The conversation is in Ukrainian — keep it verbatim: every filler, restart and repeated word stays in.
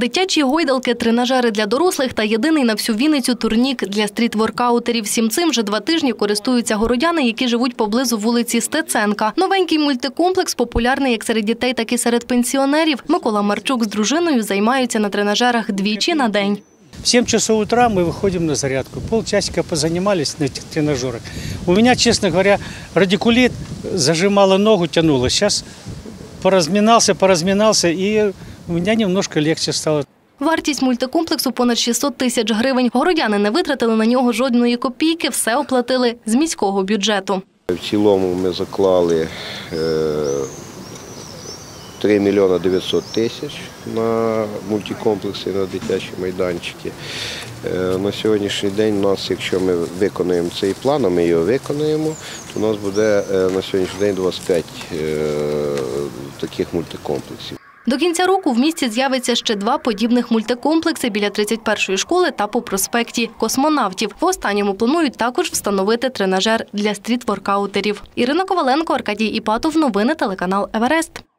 Дитячі гойдалки, тренажери для дорослих та єдиний на всю Вінницю турнік для стріт-воркаутерів. Всім цим вже два тижні користуються городяни, які живуть поблизу вулиці Стеценка. Новенький мультикомплекс популярний як серед дітей, так і серед пенсіонерів. Микола Марчук з дружиною займаються на тренажерах двічі на день. В семь часов утра мы выходим на зарядку. Полчасика позанимались на этих тренажерах. У меня, честно говоря, радикулит, зажимала ногу, тянула. Сейчас поразминался, поразминался, и у меня немножко легче стало. Вартість мультикомплексу – понад шістсот тисяч гривень. Городяни не витратили на нього жодної копійки, все оплатили з міського бюджету. В цілому ми заклали три мільйони дев'ятсот тисяч на мультикомплекси, на дитячі майданчики. На сьогоднішній день у нас, якщо ми виконуємо цей план, а ми його виконуємо, то у нас буде на сьогоднішній день двадцять п'ять таких мультикомплексів. До кінця року в місті з'явиться ще два подібних мультикомплекси біля тридцять першої школи та по проспекті Космонавтів. В останньому планують також встановити тренажер для стріт-воркаутерів. Ірина Коваленко, Аркадій Іпатов. Новини телеканал Еверест.